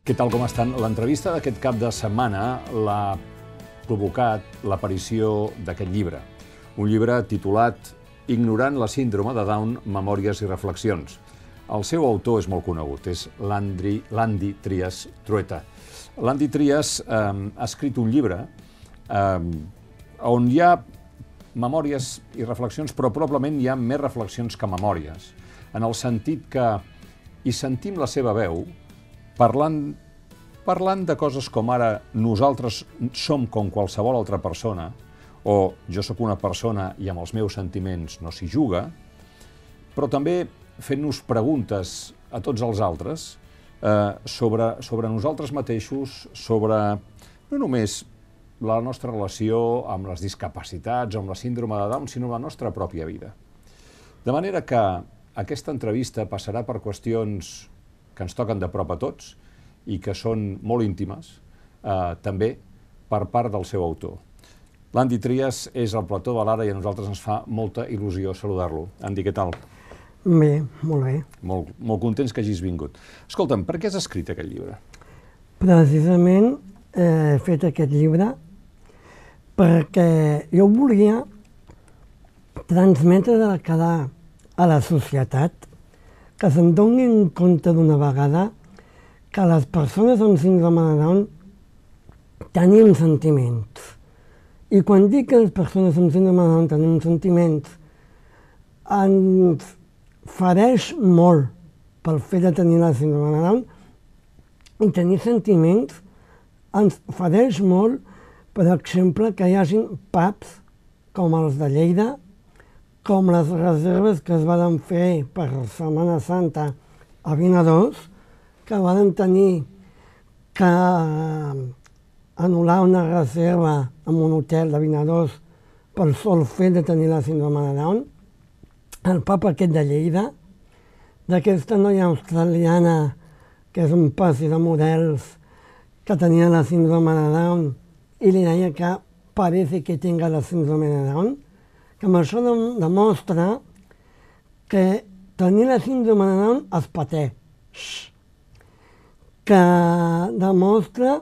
Què tal, com estan? L'entrevista d'aquest cap de setmana l'ha provocat l'aparició d'aquest llibre. Un llibre titulat Ignorant la síndrome de Down, memòries i reflexions. El seu autor és molt conegut, és l'Andy Trias Trueta. L'Andy Trias ha escrit un llibre on hi ha memòries i reflexions, però probablement hi ha més reflexions que memòries, en el sentit que hi sentim la seva veu parlant de coses com ara nosaltres som com qualsevol altra persona, o jo sóc una persona i amb els meus sentiments no s'hi juga, però també fent-nos preguntes a tots els altres sobre nosaltres mateixos, sobre no només la nostra relació amb les discapacitats o amb la síndrome de Down, sinó la nostra pròpia vida. De manera que aquesta entrevista passarà per qüestions que ens toquen de prop a tots i que són molt íntimes, també per part del seu autor. L'Andy Trias és al plató de l'Ara i a nosaltres ens fa molta il·lusió saludar-lo. Andy, què tal? Bé, molt bé. Molt contents que hagis vingut. Escolta'm, per què has escrit aquest llibre? Precisament he fet aquest llibre perquè jo volia transmetre a la societat que se'n donin compte d'una vegada que les persones amb síndrome de Down tenim sentiments. I quan dic que les persones amb síndrome de Down tenim sentiments, ens fereix molt pel fet de tenir la síndrome de Down, i tenir sentiments ens fereix molt, per exemple, que hi hagi pubs com els de Lleida, com les reserves que es van fer per Setmana Santa a Vinaròs, que van tenir que anul·lar una reserva en un hotel de Vinaròs pel sol fet de tenir la síndrome de Down. El pub aquest de Lleida, d'aquesta noia australiana que és un passi de models que tenia la síndrome de Down i li deia que parece que tenga la síndrome de Down, que amb això demostra que tenir la síndrome de Down es pateix, que demostra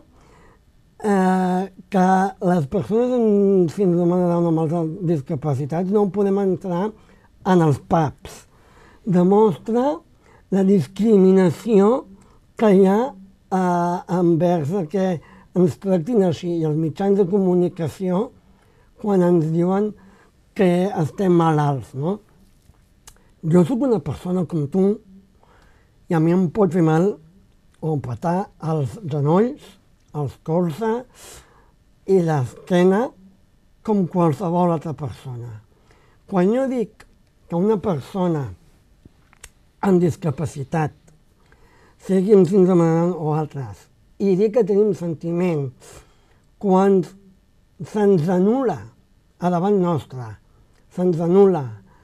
que les persones amb síndrome de Down amb les discapacitats no podem entrar en els pubs. Demostra la discriminació que hi ha envers que ens tractin així, i els mitjans de comunicació quan ens diuen que estem malalts, no? Jo sóc una persona com tu i a mi em pot fer mal o patar els genolls, els colzes i l'esquena com qualsevol altra persona. Quan jo dic que una persona amb discapacitat, sigui amb síndrome de Down o altres, i dic que tenim sentiments quan se'ns anul·la a davant nostre, se'ns anul·la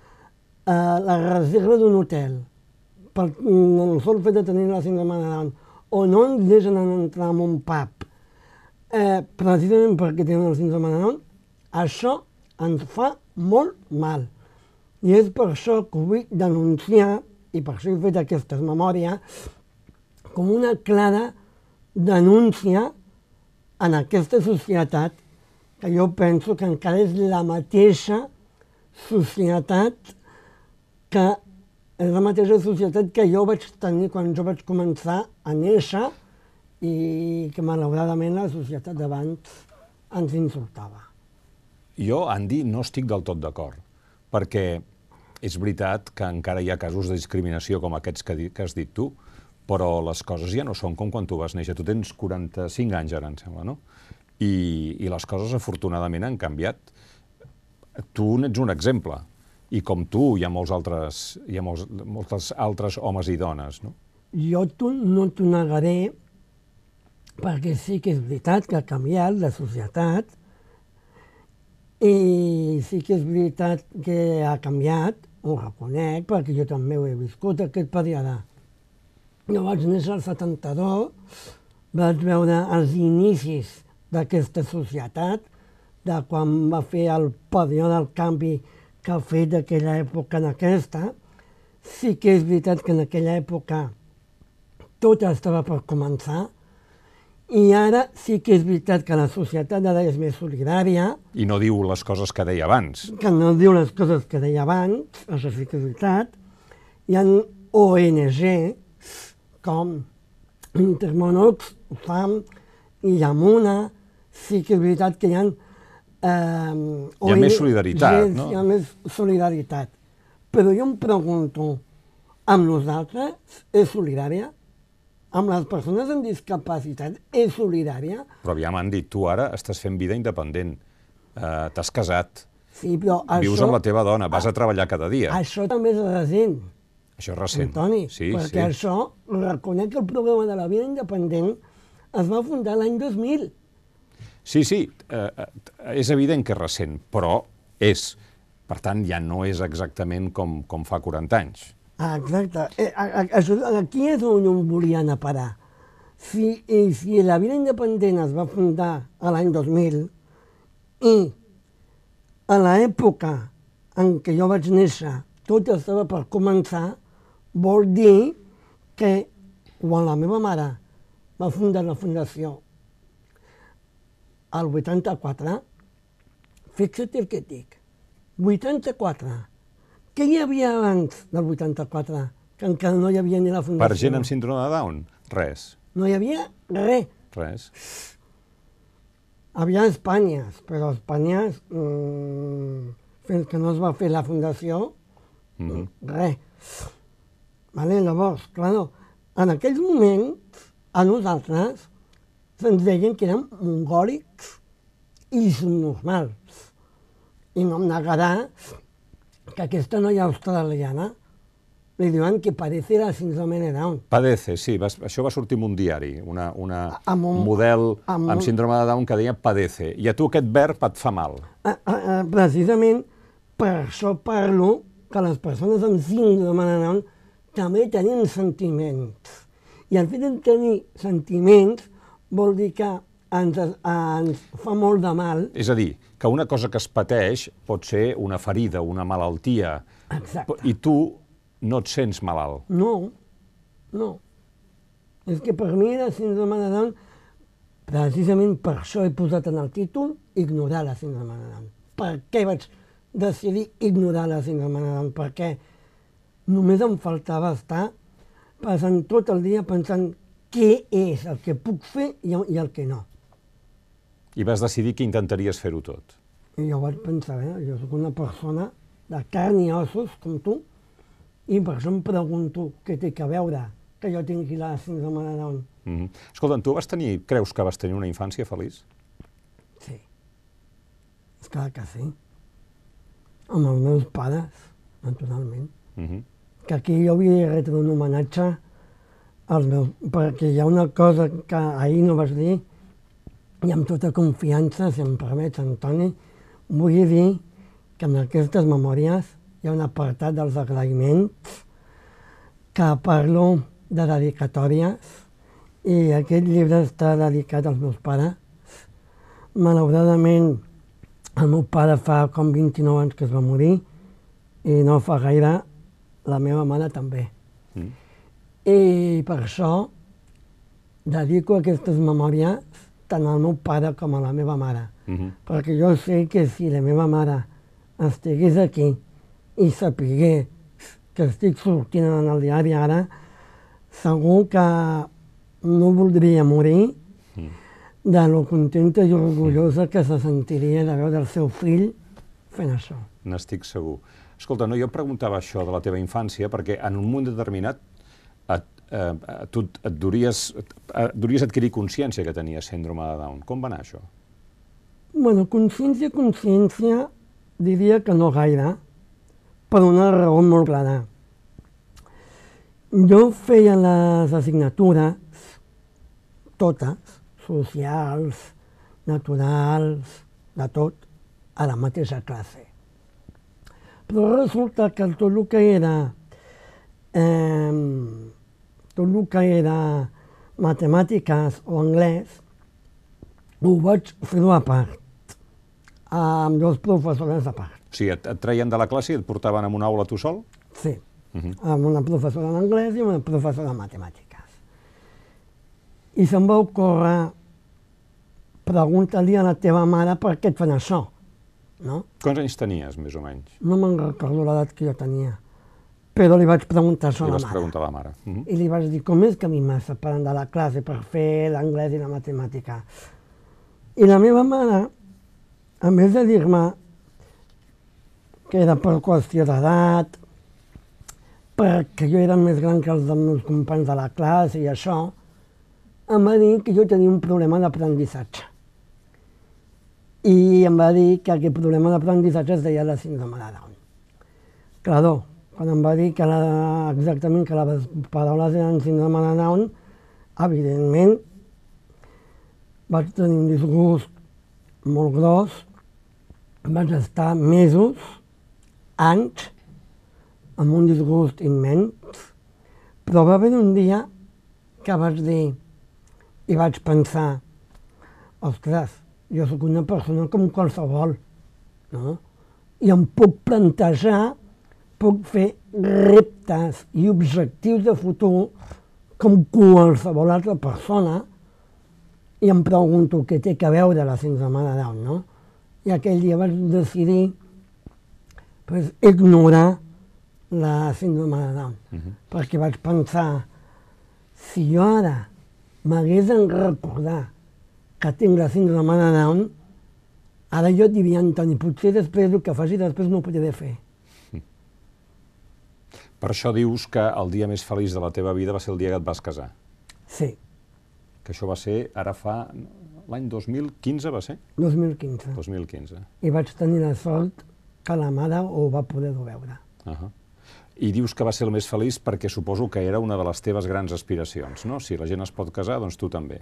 la reserva d'un hotel pel sol fet de tenir la síndrome de Down, o no ens deixen entrar en un pub precisament perquè tenen la síndrome de Down, això ens fa molt mal. I és per això que ho vull denunciar, i per això he fet aquestes memòries, com una clara denúncia en aquesta societat, que jo penso que encara és la mateixa societat que jo vaig tenir quan jo vaig començar a néixer i que malauradament la societat d'abans ens insultava. Jo, Andy, no estic del tot d'acord, perquè és veritat que encara hi ha casos de discriminació com aquests que has dit tu, però les coses ja no són com quan tu vas néixer. Tu tens 45 anys ara, em sembla, no? I les coses, afortunadament, han canviat. Tu n'ets un exemple. I com tu, hi ha molts altres homes i dones, no? Jo no t'ho negaré, perquè sí que és veritat que ha canviat la societat, i sí que és veritat que ha canviat, ho reconec, perquè jo també ho he viscut, aquest període. Jo vaig néixer al 72, vaig veure els inicis d'aquesta societat, de quan va fer el període del canvi que ha fet d'aquella època en aquesta. Sí que és veritat que en aquella època tot estava per començar, I ara sí que és veritat que la societat ara és més solidària, I no diu les coses que deia abans. que no diu les coses que deia abans, això sí que és veritat. Hi ha ONG com Intermón, Oxfam i Yamuna, sí que és veritat que hi ha... Hi ha més solidaritat, no? Hi ha més solidaritat. Però jo em pregunto, amb nosaltres és solidària? Amb les persones amb discapacitat és solidària? Però aviam, han dit, tu ara estàs fent vida independent, t'has casat, Sí, però vius això, amb la teva dona, vas a treballar cada dia. això també és recent, Això és recent. Antoni, Sí, perquè sí. això, reconec que el programa de la vida independent es va fundar l'any 2000. Sí, és evident que és recent, però és. Per tant, ja no és exactament com fa 40 anys. Ah, exacte. Aquí és on em volia anar a parar. Si la vida independent es va fundar a l'any 2000 i a l'època en què jo vaig néixer tot estava per començar, vol dir que quan la meva mare va fundar la fundació al 84, fixa't el que et dic, 84. Què hi havia abans del 84? Que encara no hi havia ni la fundació. Per gent amb síndrome de Down? Res. No hi havia res. Res. Havia Espanyes, però Espanyes, fins que no es va fer la fundació, res. Vale? Llavors, clar, en aquells moments, a nosaltres se'ns deien que érem mongòlics i subnormals. I no em negarà que aquesta noia australiana li diuen que parece la síndrome de Down. Padece, sí, això va sortir en un diari, un un- model amb amb un- síndrome de Down que deia padece, i a tu aquest verb et fa mal. Precisament per això parlo que les persones amb síndrome de Down també tenim sentiments. I el fet de tenir sentiments vol dir que ens fa molt de mal. És a dir, que una cosa que es pateix pot ser una ferida, una malaltia, Exacte. i tu no et sents malalt. No, no. És que per mi la síndrome de Down, precisament per això he posat en el títol ignorar la síndrome de Down. Per què vaig decidir ignorar la síndrome de Down? Perquè només em faltava estar passant tot el dia pensant què és el que puc fer i el que no. I vas decidir que intentaries fer-ho tot. I jo vaig pensar, jo soc una persona de carn i ossos, com tu, i per això em pregunto què té a veure que jo tingui la síndrome de Down. Escolta, tu creus que vas tenir una infància feliç? Sí. És clar que sí. Amb els meus pares, naturalment. Que aquí jo havia de retre un homenatge als meus... Perquè hi ha una cosa que ahir no vas dir, i amb tota confiança, si em permets, Antoni, vull dir que en aquestes memòries hi ha un apartat dels agraïments que parlo de dedicatòries i aquest llibre està dedicat als meus pares. Malauradament, el meu pare fa com 29 anys que es va morir i no fa gaire la meva mare també. I per això dedico aquestes memòries tant al meu pare com a la meva mare. Perquè jo sé que si la meva mare estigués aquí i sapigués que estic sortint en el diari ara, segur que no voldria morir de lo contenta i orgullosa que se sentiria de veure el seu fill fent això. N'estic segur. Escolta, no, jo em preguntava això de la teva infància perquè en un moment determinat tu et deuries adquirir consciència que tenies síndrome de Down. Com va anar això? Bueno, consciència, diria que no gaire, per una raó molt clara. Jo feia les assignatures, totes, socials, naturals, de tot, a la mateixa classe. Però resulta que tot el que era matemàtiques o anglès ho vaig fer a part, amb dos professores a part. O sigui, et treien de la classe i et portaven a una aula tu sol? Sí, amb una professora d'anglès i una professora de matemàtiques. I se'm va ocórrer, pregunta-li a la teva mare per què et fan això, no? Quants anys tenies, més o menys? No me'n recordo l'edat que jo tenia, però li vaig preguntar això a la Li vas mare. preguntar a la mare. I li vaig dir, com és que a mi m'has separat de la classe per fer l'anglès i la matemàtica? I la meva mare, a més de dir-me que era per qüestió d'edat, perquè jo era més gran que els dels meus companys de la classe i això, em va dir que jo tenia un problema d'aprenentatge. I em va dir que aquest problema d'aprenentatge es deia la síndrome de Down. Claro, quan em va dir que exactament que les paraules eren síndrome de Down, evidentment vaig tenir un disgust molt gros, vaig estar mesos, anys, amb un disgust immens, però va haver un dia que vaig dir i vaig pensar, ostres, jo sóc una persona com qualsevol, no? I em puc plantejar, puc fer reptes i objectius de futur com qualsevol altra persona i em pregunto què té a veure la síndrome de Down, no? I aquell dia vaig decidir ignorar la síndrome de Down, perquè vaig pensar, si jo ara m'hagués de recordar que tinc la síndrome de Down, ara jo et diria, Antoni, potser després el que faci després no ho podré fer. Per això dius que el dia més feliç de la teva vida va ser el dia que et vas casar. Sí. Que això va ser, ara fa... l'any 2015 va ser? 2015. 2015. I vaig tenir la sort que la mare ho va poder veure. I dius que va ser el més feliç perquè suposo que era una de les teves grans aspiracions, no? Si la gent es pot casar, doncs tu també.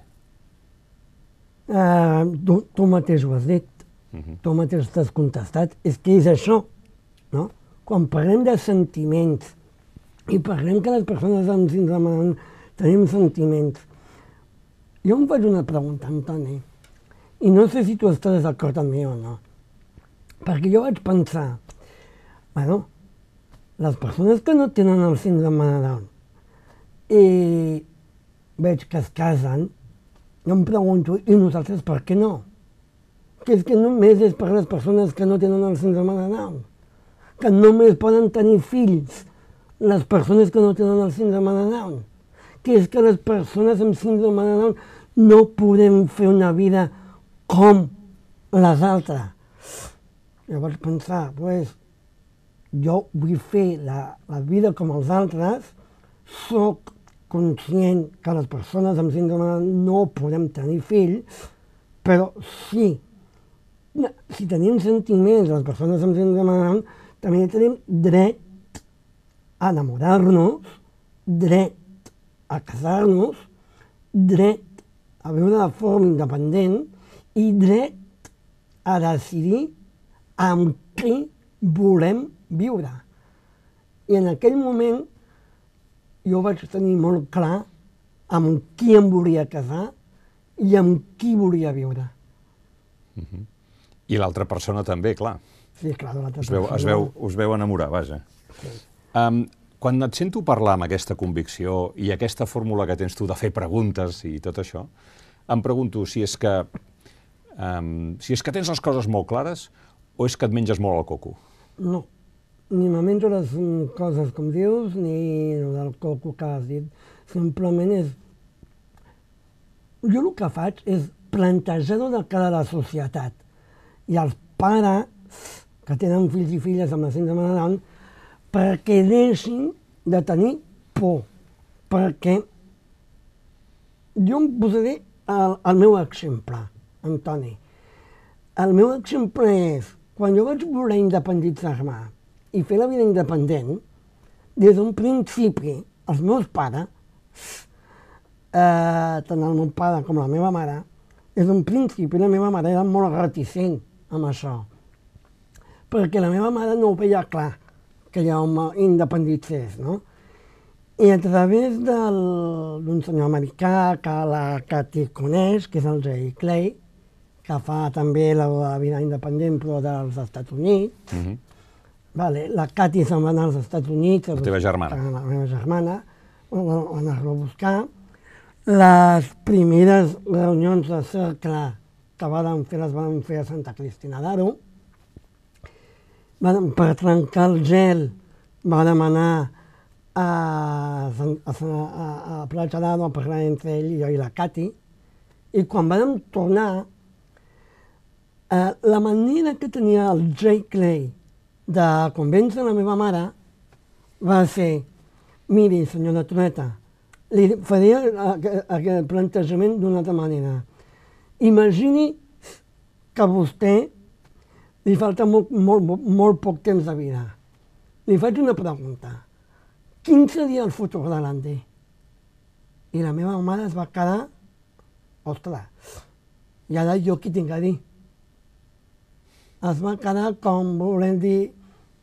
Tu mateix ho has dit, tu mateix t'has contestat, és que és això, no? Quan parlem de sentiments i parlem que les persones amb síndrome de Down tenim sentiments, jo em faig una pregunta, Antoni, i no sé si tu estàs d'acord amb mi o no, perquè jo vaig pensar, bueno, les persones que no tenen el síndrome de Down i veig que es casen, jo em pregunto, i nosaltres per què no? Que és que només és per les persones que no tenen el síndrome de Down, que només poden tenir fills les persones que no tenen el síndrome de Down, que és que les persones amb síndrome de Down no podem fer una vida com les altres. Jo vaig pensar, jo vull fer la vida com els altres, soc conscient que les persones amb síndrome de Down no podem tenir fills, però si tenim sentiments, les persones amb síndrome de Down, també tenim dret a enamorar-nos, dret a casar-nos, dret a viure de forma independent i dret a decidir amb qui volem viure. I en aquell moment jo vaig tenir molt clar amb qui em volia casar i amb qui volia viure. I l'altra persona també, clar. Sí, clar, l'altra persona. Us veu enamorar, vaja. Sí. Quan et sento parlar amb aquesta convicció i aquesta fórmula que tens tu de fer preguntes i tot això, em pregunto si és que tens les coses molt clares o és que et menges molt el coco? No, ni me menjo les coses com dius, ni el del coco que has dit. Simplement és... Jo el que faig és plantejar-ho de cara a la societat. I els pares que tenen fills i filles amb la síndrome de Down perquè deixin de tenir por. Perquè jo em posaré el meu exemple, Antoni. El meu exemple és, quan jo vaig voler independitzar-me i fer la vida independent, des d'un principi, els meus pares, tant el meu pare com la meva mare, des d'un principi la meva mare era molt reticent amb això. Perquè la meva mare no ho veia clar, que jo m'independitzés, no? I a través d'un senyor americà que la Cathy coneix, que és el Jay Clay, que fa també la vida independent però dels Estats Units. La Cathy se'n va anar als Estats Units. La teva germana. La meva germana, va anar-lo a buscar. Les primeres reunions de cercle que les van fer a Santa Cristina d'Aro. Per trencar el gel vam anar a Platja d'Aro a parlar entre ell i jo i la Cati, i quan vam tornar, la manera que tenia el Jay Clay de convèncer la meva mare va ser: miri, senyora Trueta, li faré aquest plantejament d'una altra manera. Imagini que a vostè li falta molt poc temps de vida. Li faig una pregunta. Quin seria el futur de l'Andy? I la meva mare es va quedar: ostres, i ara jo què tinc a dir? Es va quedar com volent dir: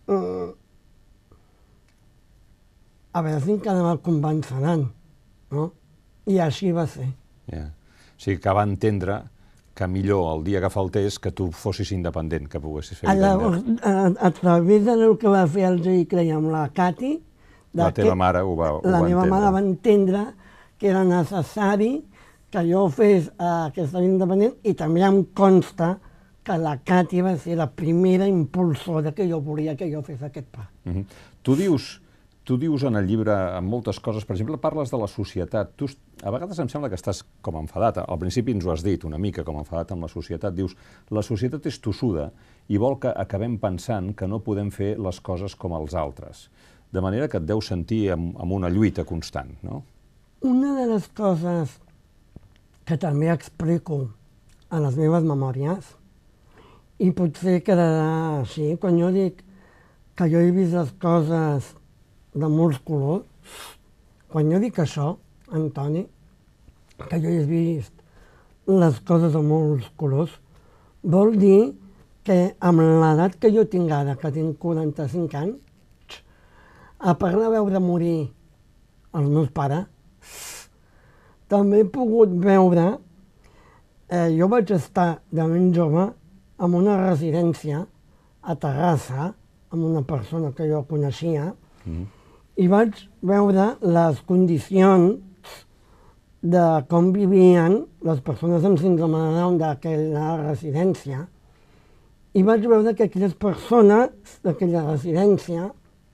a veure si encara me'l convenceran, no? I així va ser. Yeah. O sigui, que va entendre que millor el dia que faltés que tu fossis independent, que poguessis fer independent. A través del que va fer el Jay Clay amb la Cati, la teva mare ho va entendre. La meva mare va entendre que era necessari que jo fes aquesta vida independent, i també em consta que la Cati va ser la primera impulsora que jo volia que jo fes aquest pas. Tu dius en el llibre, en moltes coses, per exemple, parles de la societat. Tu, a vegades em sembla que estàs com enfadat. Al principi ens ho has dit una mica, com enfadat amb la societat. Dius, la societat és tossuda i vol que acabem pensant que no podem fer les coses com els altres. De manera que et deus sentir amb una lluita constant, no? Una de les coses que també explico a les meves memòries, i potser quedarà així, quan jo dic que jo he vist les coses de molts colors, quan jo dic això, Antoni, que jo he vist les coses de molts colors, vol dir que amb l'edat que jo tinc ara, que tinc 45 anys, a part de veure morir els meus pares, també he pogut veure, jo vaig estar de ben jove en una residència a Terrassa, amb una persona que jo coneixia, i vaig veure les condicions de com vivien les persones amb síndrome de Down d'aquella residència, i vaig veure que aquelles persones d'aquella residència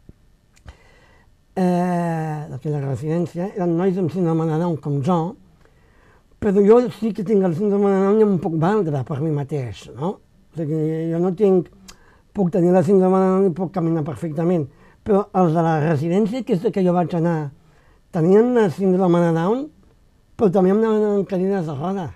eren nois amb síndrome de Down com jo, però jo sí que tinc el síndrome de Down i em puc valdre per mi mateix, no? O sigui, jo no puc tenir la síndrome de Down i puc caminar perfectament, però els de la residència aquesta que jo vaig anar tenien la síndrome de Down, però també em anaven en cadires de rodes.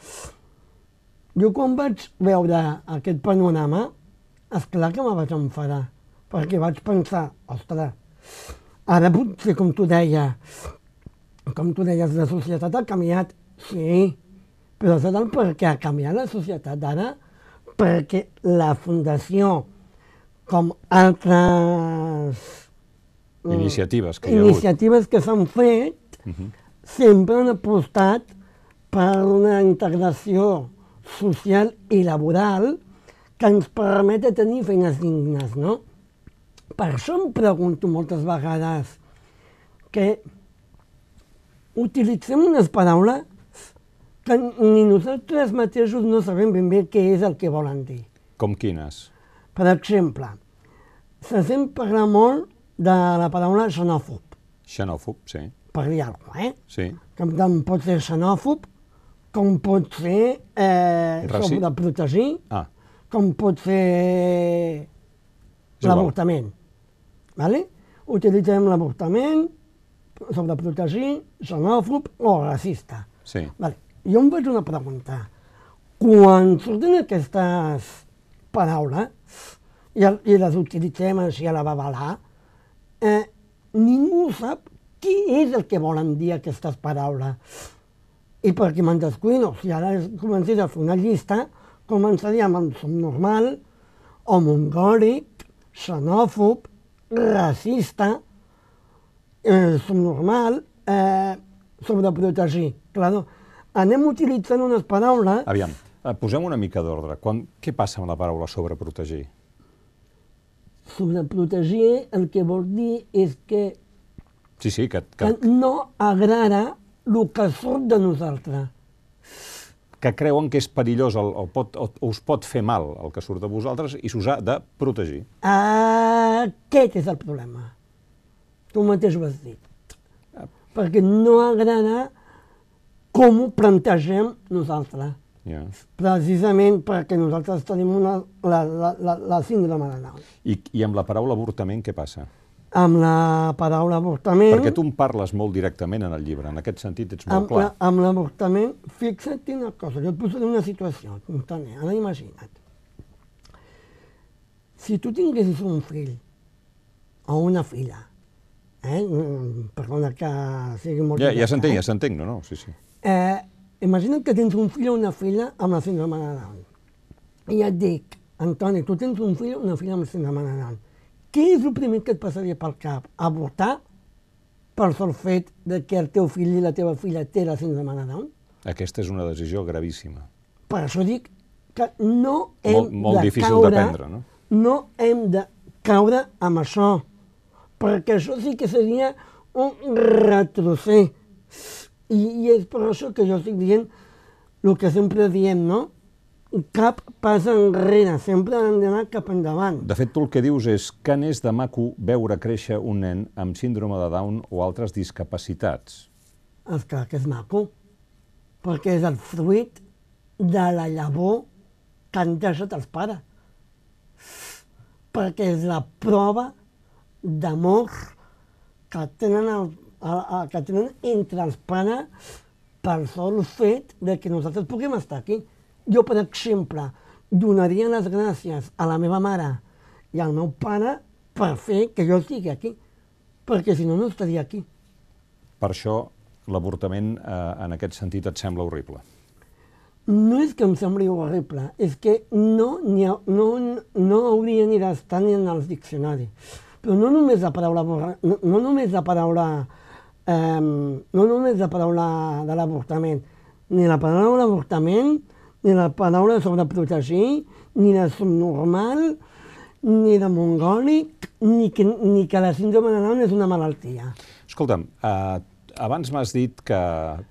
Jo quan vaig veure aquest panorama, esclar que me vaig enfadar, perquè vaig pensar, ostres, ara potser, com tu deies, la societat ha canviat, sí, però saps el per què ha canviat la societat ara? Perquè la Fundació, com altres iniciatives que s'han fet, sempre han apostat per una integració social i laboral que ens permet tenir feines dignes, no? Per això em pregunto moltes vegades que utilitzem unes paraules que ni nosaltres mateixos no sabem ben bé què és el que volen dir. Com quines? Per exemple, se sent parlar molt de la paraula xenòfob. Xenòfob, sí. Per dir alguna cosa, Sí. Que tant pot ser xenòfob, com pot ser sobreprotegir, com pot ser l'avortament. Utilitzem l'avortament, sobreprotegir, xenòfob o racista. Sí. Jo em faig una pregunta. Quan surten aquestes paraules i les utilitzem així a la babalà, ningú sap què és el que volen dir aquestes paraules. I perquè me'n descuido, si ara comencés a fer una llista, començaríem amb subnormal, homongòric, xenòfob, racista, subnormal, sobreprotegir. Claro, anem utilitzant unes paraules... Aviam, posem una mica d'ordre. Què passa amb la paraula sobreprotegir? Sobreprotegir el que vol dir és que Sí, que no agrada el que surt de nosaltres. Que creuen que és perillós o us pot fer mal el que surt de vosaltres i s'us ha de protegir. Aquest és el problema. Tu mateix ho has dit. Perquè no agrada com ho plantegem nosaltres. Precisament perquè nosaltres tenim la síndrome de Down. I amb la paraula avortament què passa? Amb la paraula avortament... Perquè tu em parles molt directament en el llibre, en aquest sentit ets molt clar. Amb l'avortament, fixa't una cosa, jo et posaré una situació, ara imagina't. Si tu tinguessis un fill o una filla, perdona que sigui molt... Ja s'entenc, no? Sí. Imagina't que tens un fill o una filla amb la síndrome de Down. I et dic, Antoni, tu tens un fill o una filla amb la síndrome de Down. Què és el primer que et passaria pel cap? Avortar per sol fet que el teu fill i la teva filla té la síndrome de Down? Aquesta és una decisió gravíssima. Per això dic que no hem molt difícil de prendre, no? No hem de caure amb això, perquè això sí que seria un retrocés. I és per això que jo estic dient el que sempre diem, no? Cap pas enrere, sempre hem d'anar cap endavant. De fet, tu el que dius és que n'és de maco veure créixer un nen amb síndrome de Down o altres discapacitats. És clar que és maco, perquè és el fruit de la llavor que han deixat els pares. Perquè és la prova d'amor que tenen entre els pares per sol fet que nosaltres puguem estar aquí. Jo, per exemple, donaria les gràcies a la meva mare i al meu pare per fer que jo estigui aquí, perquè si no, no estaria aquí. Per això l'avortament en aquest sentit et sembla horrible? No és que em sembli horrible, és que no hauria ni d'estar ni en els diccionaris. Però no només la paraula de l'avortament, ni la paraula avortament, ni la paraula sobreprotegir, ni de subnormal, ni de mongòlic, ni que la síndrome de Down és una malaltia. Escolta'm, abans m'has dit que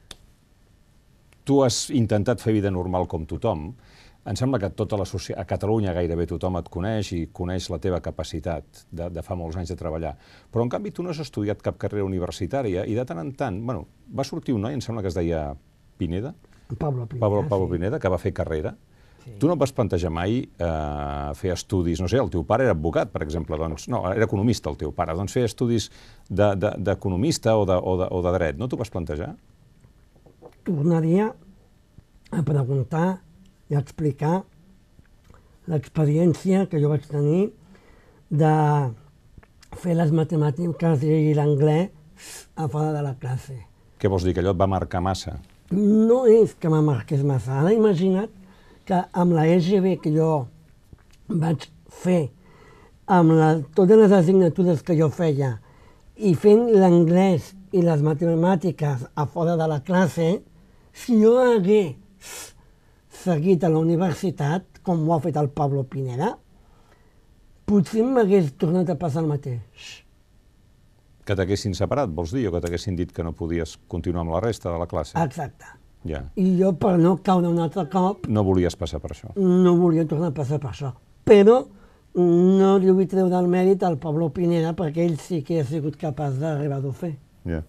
tu has intentat fer vida normal com tothom. Em sembla que a Catalunya gairebé tothom et coneix i coneix la teva capacitat de fa molts anys de treballar. Però, en canvi, tu no has estudiat cap carrera universitària i de tant en tant, va sortir un noi, em sembla que es deia Pineda, Pablo Pineda, que va fer carrera. Tu no et vas plantejar mai fer estudis, no sé, el teu pare era advocat, per exemple, no, era economista el teu pare, doncs fer estudis d'economista o de dret, no t'ho vas plantejar? Tornaria a preguntar i a explicar l'experiència que jo vaig tenir de fer les matemàtiques i l'anglès a fora de la classe. Què vols dir, que allò et va marcar massa? No és que me marqués massa. Ara imagina't que amb la EGB que jo vaig fer, amb totes les assignatures que jo feia, i fent l'anglès i les matemàtiques a fora de la classe, si jo hagués seguit a la universitat, com ho ha fet el Pablo Pineda, potser m'hagués tornat a passar el mateix. Que t'haguessin separat, vols dir, o que t'haguessin dit que no podies continuar amb la resta de la classe? Exacte. Ja. I jo, per no caure un altre cop... No volies passar per això? No volia tornar a passar per això. Però no li vull treure el mèrit al Pablo Pineda perquè ell sí que ha sigut capaç d'arribar-ho a fer. Ja.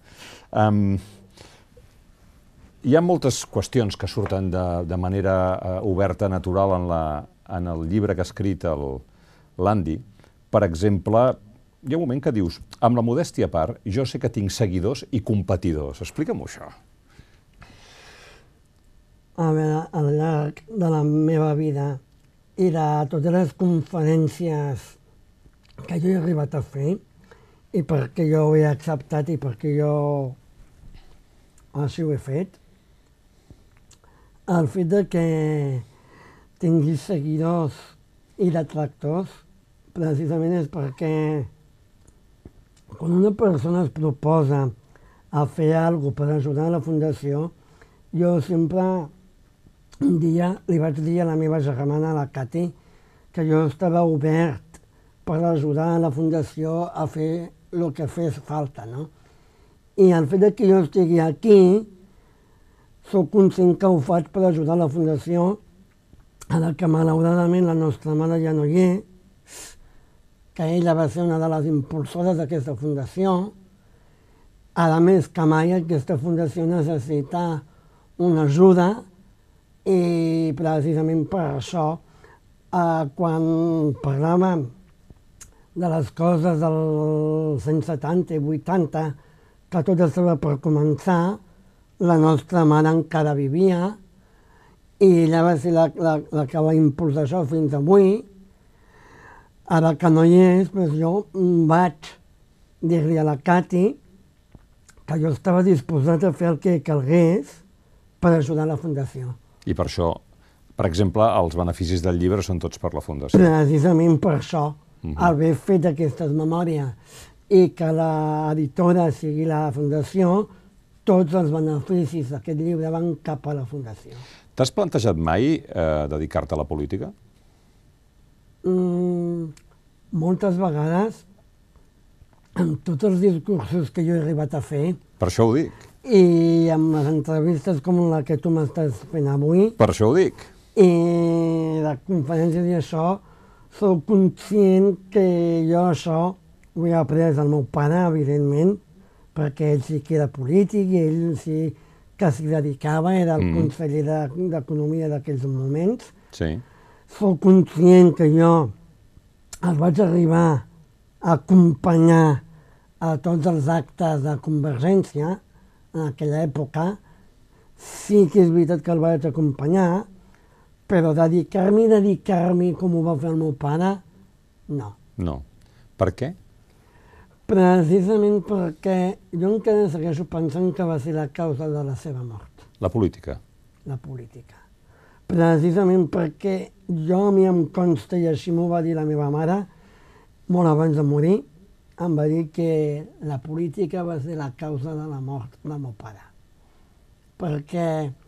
Hi ha moltes qüestions que surten de manera oberta, natural, en el llibre que ha escrit l'Andy. Per exemple, hi ha un moment que dius, amb la modèstia a part, jo sé que tinc seguidors i competidors. Explica'm-ho, això. A veure, al llarg de la meva vida i de totes les conferències que jo he arribat a fer, i perquè jo ho he acceptat i perquè jo així ho he fet, el fet de que tinguis seguidors i detractors precisament és perquè quan una persona es proposa a fer alguna cosa per ajudar a la Fundació, jo sempre un dia li vaig dir a la meva germana, la Cati, que jo estava obert per ajudar a la Fundació a fer el que fes falta, no? I el fet que jo estigui aquí Soc conscient que ho faig per ajudar la Fundació, a la que malauradament la nostra mare ja no hi és, que ella va ser una de les impulsores d'aquesta fundació. A més que mai aquesta fundació necessita una ajuda i precisament per això quan parlàvem de les coses dels anys 70 i 80, que tot estava per començar, la nostra mare encara vivia i ella va ser la que va impulsar això fins avui. Ara que no hi és, doncs jo vaig dir-li a la Cati que jo estava disposat a fer el que calgués per ajudar la Fundació. I per això, per exemple, els beneficis del llibre són tots per la Fundació. Precisament per això, haver fet aquestes memòries i que l'editora sigui la Fundació, tots els beneficis d'aquest llibre van cap a la Fundació. T'has plantejat mai dedicar-te a la política? Moltes vegades, amb tots els discursos que jo he arribat a fer, Per això ho dic. i amb les entrevistes com la que tu m'estàs fent avui, Per això ho dic. i de conferències i això, soc conscient que jo això ho he après del meu pare, evidentment, perquè ell sí que era polític i ell sí que s'hi dedicava, era el conseller d'Economia d'aquells moments. Sí. Soc conscient que jo el vaig arribar a acompanyar a tots els actes de Convergència en aquella època. Sí que és veritat que el vaig acompanyar, però dedicar-m'hi com ho va fer el meu pare, no. No. Per què? Precisament perquè jo encara segueixo pensant que va ser la causa de la seva mort. La política. La política. Precisament perquè a mi em consta, i així m'ho va dir la meva mare, molt abans de morir, em va dir que la política va ser la causa de la mort del meu pare. Perquè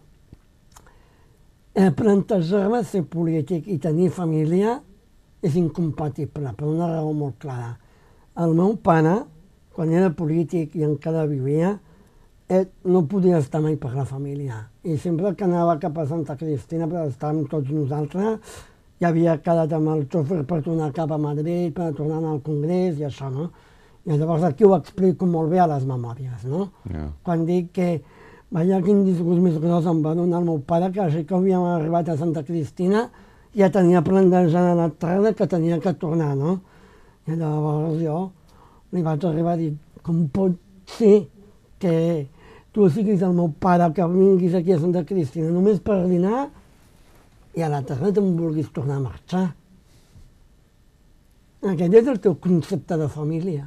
plantejar-me ser polític i tenir família és incompatible, per una raó molt clara. El meu pare, quan era polític i encara vivia, no podia estar mai per la família. I sempre que anava cap a Santa Cristina per estar amb tots nosaltres, ja havia quedat amb el xòfer per tornar cap a Madrid, per tornar al Congrés i això, no? I llavors aquí ho explico molt bé a les memòries, no? Quan dic que veia quin disgust més gros em va donar el meu pare, que així que havíem arribat a Santa Cristina ja tenia plantejada la tarda que tenia que tornar, no? I llavors jo li vaig arribar a dir, com pot ser que tu siguis el meu pare, que vinguis aquí a Santa Cristina només per dinar i a la tarda te'n vulguis tornar a marxar? Aquest és el teu concepte de família.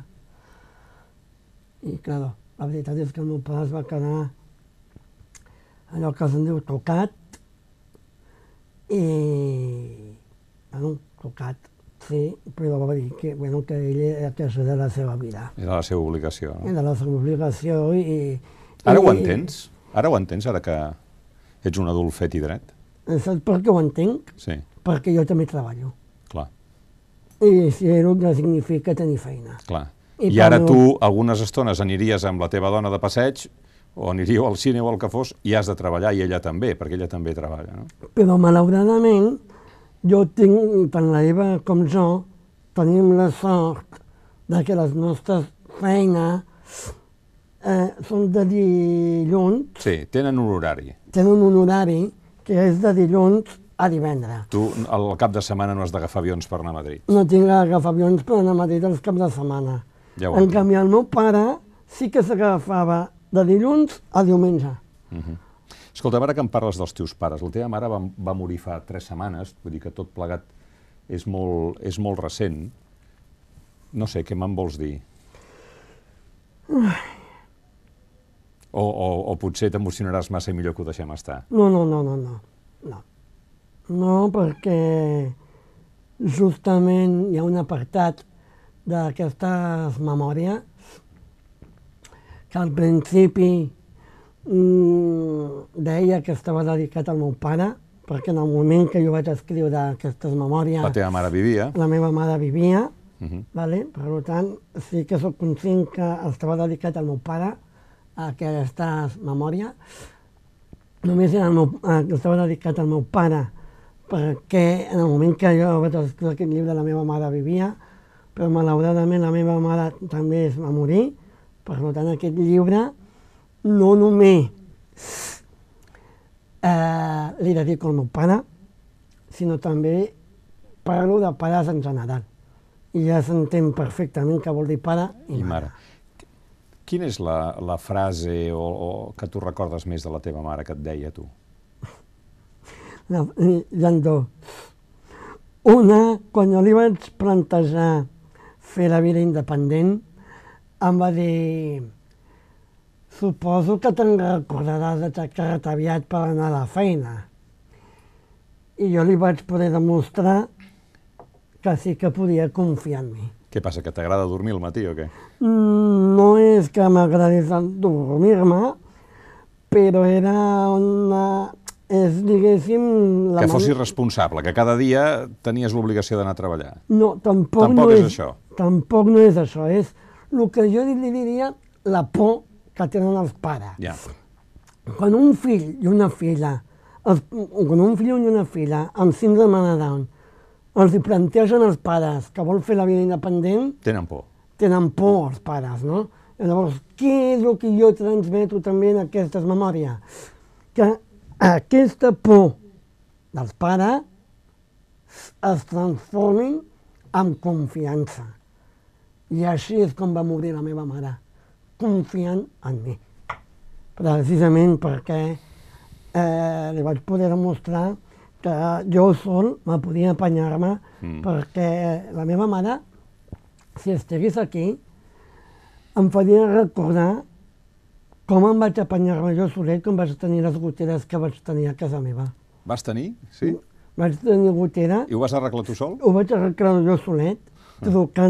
I, clar, la veritat és que el meu pare es va quedar allò que se'n diu tocat i, bueno, tocat, sí, però va dir que, bueno, que ell, que això era la seva vida. Era la seva obligació, no? Era la seva obligació i... Ara ho entens? Ara ho entens, ara que ets un adult fet i dret? Saps per què ho entenc? Sí. Perquè jo també treballo. Clar. I si és el que significa tenir feina. Clar. I ara tu, algunes estones, aniries amb la teva dona de passeig, o aniríeu al cine o al que fos, i has de treballar, i ella també, perquè ella també treballa, no? Però, malauradament, jo tinc, tant la Eva com jo, tenim la sort de que les nostres feines són de dilluns. Sí, tenen un horari. Tenen un horari que és de dilluns a divendres. Tu, al cap de setmana, no has d'agafar avions per anar a Madrid. No tinc d'agafar avions per anar a Madrid els caps de setmana. Ja en canvi, el meu pare sí que s'agafava de dilluns a diumenge. Escolta, ara que em parles dels teus pares, la teva mare va morir fa 3 setmanes, vull dir que tot plegat és molt recent. No sé, què me'n vols dir? O potser t'emocionaràs massa i millor que ho deixem estar? No. No, perquè justament hi ha un apartat d'aquestes memòries que al principi deia que estava dedicat al meu pare, perquè en el moment que jo vaig escriure aquestes memòries... La teva mare vivia. La meva mare vivia, per tant, sí que soc conscient que estava dedicat al meu pare, a aquestes memòries, només era estava dedicat al meu pare, perquè en el moment que jo vaig escriure aquest llibre la meva mare vivia, però malauradament la meva mare també es va morir, per tant aquest llibre no només li dedico al meu pare, sinó també parlo de pares en general. I ja s'entén perfectament què vol dir pare i mare. Quina és la frase que tu recordes més de la teva mare que et deia tu? Hi ha dos. Una, quan jo li vaig plantejar fer la vida independent, em va dir: suposo que te'n recordaràs d'aixecar-te aviat per anar a la feina. I jo li vaig poder demostrar que sí que podia confiar en mi. Què passa, que t'agrada dormir al matí o què? No és que m'agradés dormir-me, però era una... és, diguéssim... Que fossis responsable, que cada dia tenies l'obligació d'anar a treballar. No, tampoc no és això. Tampoc no és això, és el que jo li diria la por que tenen els pares. Ja. Quan un fill i una filla, amb síndrome de Down, els hi plantegen als pares que vol fer la vida independent... Tenen por. Tenen por els pares, no? I llavors, què és el que jo transmeto també en aquestes memòries? Que aquesta por dels pares es transformin en confiança. I així és com va morir la meva mare, confiant en mi. Precisament perquè li vaig poder demostrar que jo sol me podia apanyar-me, perquè la meva mare, si estigués aquí, em faria recordar com em vaig apanyar-me jo solet quan vaig tenir les goteres que vaig tenir a casa meva. Vas tenir? Sí? Vaig tenir gotera. I ho vas arreglar tu sol? Ho vaig arreglar jo solet, trucant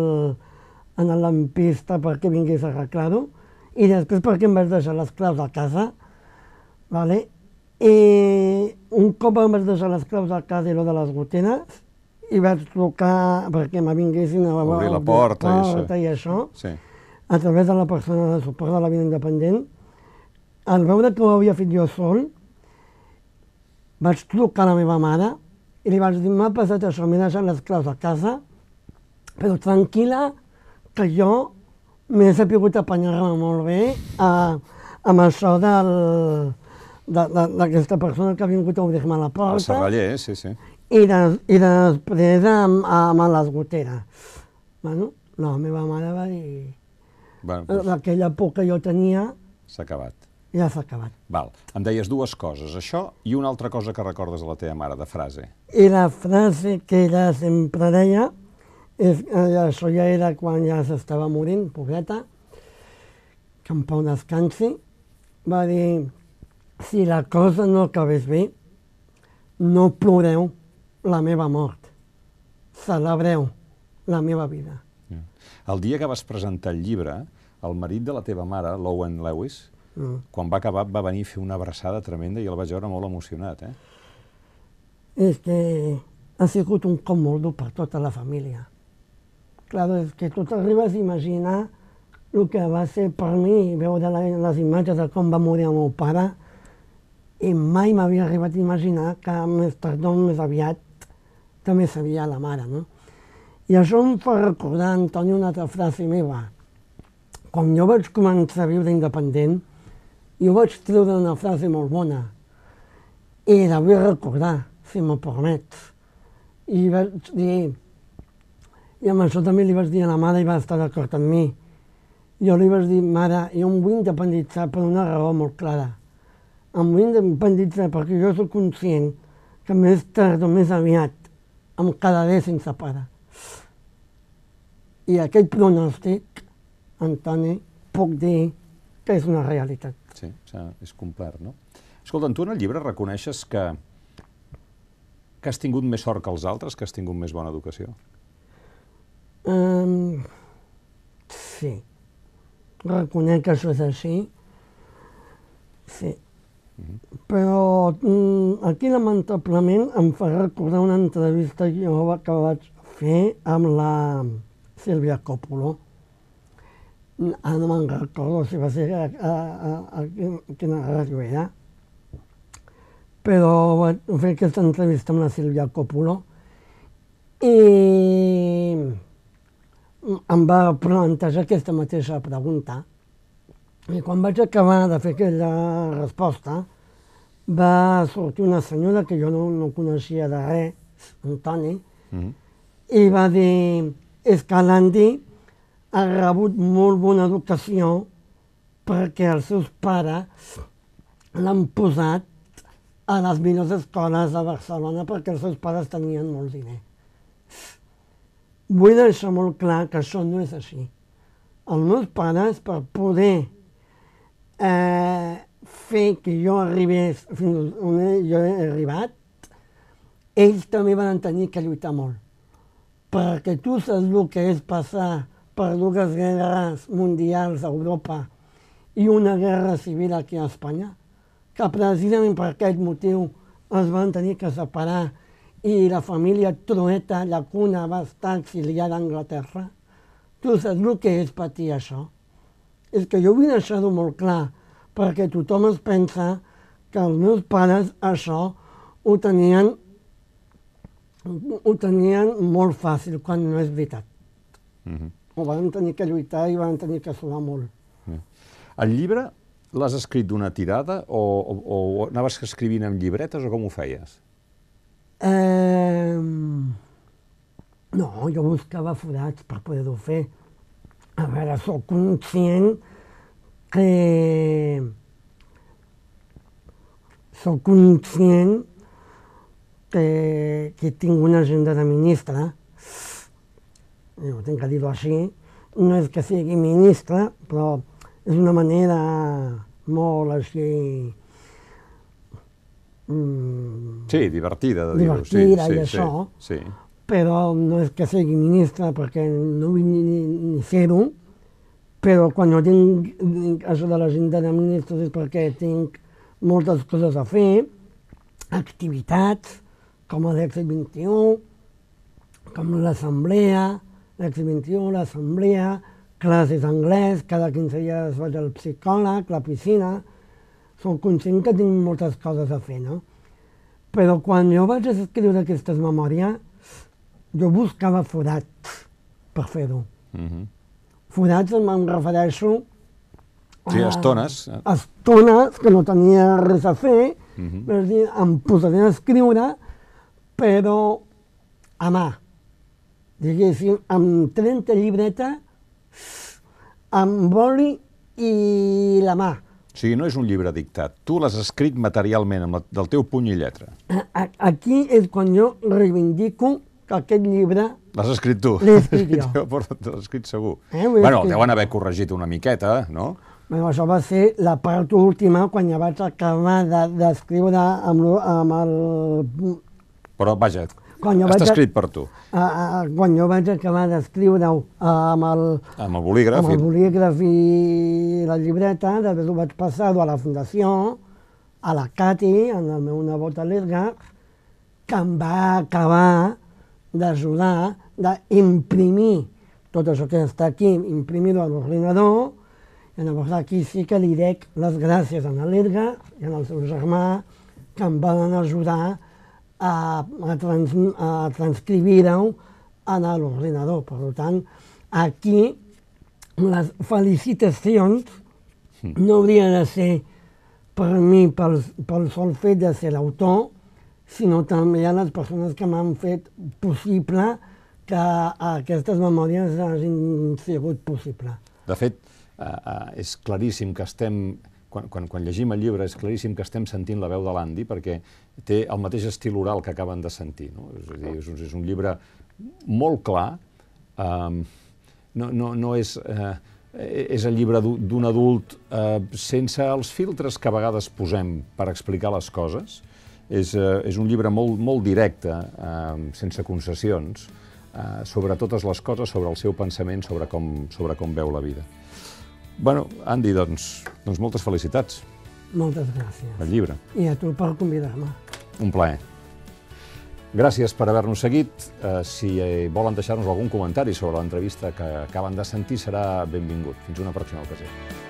en el lampista perquè vingués a arreglar-ho, i després perquè em vaig deixar les claus a casa, vale? I un cop em vaig deixar les claus a casa i allò de les goteres, i vaig trucar perquè me vinguessin a obrir la porta i això, sí. A través de la persona de suport de la vida independent. Al veure que ho havia fet jo sol, vaig trucar a la meva mare i li vaig dir: m'ha passat això, m'he deixat les claus a casa, però tranquil·la, que jo m'he sabut apanyar-me molt bé amb això d'aquesta persona que ha vingut a obrir-me la porta. El serraller, sí, sí. I després amb les goteres. Bueno, la meva mare va dir... aquella por que jo tenia... S'ha acabat. Ja s'ha acabat. Val. Em deies dues coses, això i una altra cosa que recordes de la teva mare, de frase. I la frase que ella sempre deia, això ja era quan ja s'estava morint, pobreta, que en pau descansi, va dir: si la cosa no acabés bé, no ploreu la meva mort, celebreu la meva vida. El dia que vas presentar el llibre, el marit de la teva mare, l'Owen Lewis, quan va acabar va venir a fer una abraçada tremenda i el vaig veure molt emocionat, eh? És que ha sigut un cop molt dur per tota la família. Clar, és que tu t'arribes a imaginar el que va ser per mi veure les imatges de com va morir el meu pare, i mai m'havia arribat a imaginar que més tard o més aviat també sabia la mare, no? I això em fa recordar, Antoni, una altra frase meva. Quan jo vaig començar a viure independent, jo vaig treure una frase molt bona, i la vull recordar, si m'ho permets. I vaig dir, i amb això també li vaig dir a la mare i va estar d'acord amb mi. Jo li vaig dir: mare, jo em vull independitzar per una raó molt clara. Em vull independitzar perquè jo soc conscient que més tard o més aviat em quedaré sense pare. I aquest pronòstic, Antoni, puc dir que és una realitat. Sí, és complert, no? Escolta, tu en el llibre reconeixes que has tingut més sort que els altres, que has tingut més bona educació? Sí. Reconec que això és així. Sí. Però aquí, lamentablement, em fa recordar una entrevista que vaig fer amb la Sílvia Coppolo. Ara no me'n recordo si va ser a quina ràdio era. però vaig fer aquesta entrevista amb la Sílvia Coppolo i em va plantejar aquesta mateixa pregunta. I quan vaig acabar de fer aquella resposta, va sortir una senyora que jo no coneixia de res, Antoni, i va dir, és que l'Andy ha rebut molt bona educació perquè els seus pares l'han posat a les millors escoles de Barcelona perquè els seus pares tenien molt diner. Vull deixar molt clar que això no és així. Els meus pares, per poder fer que jo arribés fins on jo he arribat, ells també van tenir que lluitar molt. Perquè tu saps el que és passar per 2 guerres mundials a Europa i una guerra civil aquí a Espanya, que precisament per aquest motiu es van tenir que separar i la família Trueta, la Cuna, va estar exiliada a Anglaterra. Tu saps el que és patir això? És que jo vull deixar-ho molt clar, perquè tothom es pensa que els meus pares això ho tenien molt fàcil, quan no és veritat. Ho van tenir que lluitar i van tenir que suar molt. El llibre l'has escrit d'una tirada o anaves escrivint en llibretes o com ho feies? No, jo buscava forats per poder-ho fer. A veure, soc conscient que tinc una agenda de ministre, jo tinc que dir-ho així, no és que sigui ministre, però és una manera molt així... Sí, divertida de dir-ho. Divertida i això, però no és que sigui ministre perquè no vull ni fer-ho, però quan no tinc això de l'agenda de ministres és perquè tinc moltes coses a fer, activitats com l'Èxit 21, com l'assemblea, l'Èxit 21, l'assemblea, classes d'anglès, cada 15 dies vaig al psicòleg, la piscina. Soc conscient que tinc moltes coses a fer, no? Però quan jo vaig escriure aquestes memòries, jo buscava forats per fer-ho. Forats em refereixo Sí, estones. Estones que no tenia res a fer, és dir, em posaré a escriure, però a mà. Diguéssim, amb 30 llibretes, amb boli i la mà. O sigui, no és un llibre dictat. Tu l'has escrit materialment, del teu puny i lletra. Aquí és quan jo reivindico que aquest llibre... L'has escrit tu? L'he escrit jo. L'has escrit segur. Bueno, deuen haver corregit una miqueta, no? Això va ser la part última, quan ja vaig acabar d'escriure amb el... Però, vaja, està escrit per tu. Quan jo vaig acabar d'escriure-ho amb el bolígraf i la llibreta, després ho vaig passar a la Fundació, a la Cati, amb el meu nebot l'Edgar, que em va acabar d'ajudar d'imprimir tot això que està aquí, imprimir-ho a l'ordinador. I llavors aquí sí que li dec les gràcies a l'Edgar i al seu germà, que em van ajudar a transcriure-ho a l'ordinador. Per tant, aquí les felicitacions no haurien de ser per mi pel sol fet de ser l'autor, sinó també a les persones que m'han fet possible que aquestes memòries hagin sigut possibles. De fet, és claríssim que estem, quan llegim el llibre, és claríssim que estem sentint la veu de l'Andy, perquè té el mateix estil oral que acaben de sentir. És a dir, és un llibre molt clar, no és el llibre d'un adult sense els filtres que a vegades posem per explicar les coses. És un llibre molt directe, sense concessions, sobre totes les coses, sobre el seu pensament, sobre com veu la vida. Bueno, Andy, doncs moltes felicitats. Moltes gràcies. El llibre. I a tu per convidar-me. Un plaer. Gràcies per haver-nos seguit. Si volen deixar-nos algun comentari sobre l'entrevista que acaben de sentir, serà benvingut. Fins una pròxima ocasió.